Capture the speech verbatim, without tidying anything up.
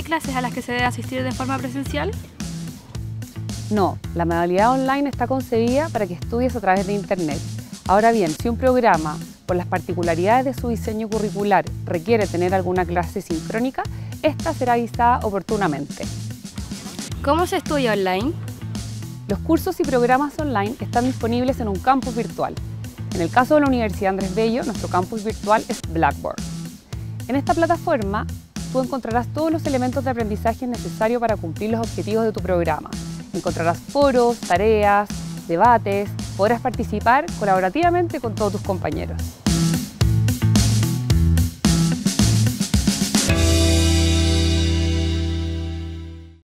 clases a las que se debe asistir de forma presencial? No, la modalidad online está concebida para que estudies a través de Internet. Ahora bien, si un programa, por las particularidades de su diseño curricular, requiere tener alguna clase sincrónica, esta será avisada oportunamente. ¿Cómo se estudia online? Los cursos y programas online están disponibles en un campus virtual. En el caso de la Universidad Andrés Bello, nuestro campus virtual es Blackboard. En esta plataforma, tú encontrarás todos los elementos de aprendizaje necesarios para cumplir los objetivos de tu programa. Encontrarás foros, tareas, debates, podrás participar colaborativamente con todos tus compañeros.